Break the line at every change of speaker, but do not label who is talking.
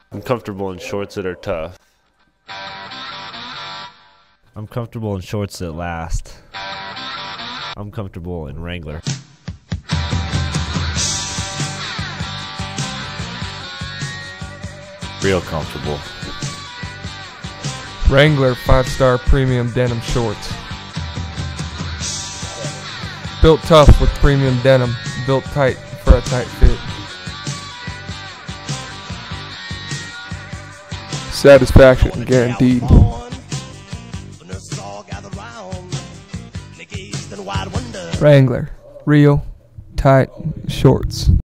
I'm comfortable in shorts that are tough.
I'm comfortable in shorts that last. I'm comfortable in Wrangler.
Real comfortable.
Wrangler 5-star premium denim shorts. Built tough with premium denim, built tight for a tight fit. Satisfaction guaranteed. Wrangler, real tight shorts.